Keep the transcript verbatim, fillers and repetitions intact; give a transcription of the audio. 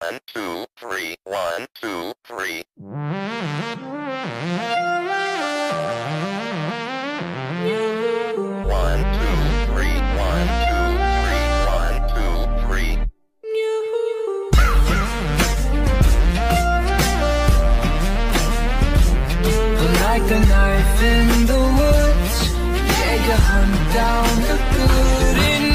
One, two, three, one, two, three. One, two, three, one, two, three, one, two, three. Like a knife in the woods, yeah, you hunt down the good in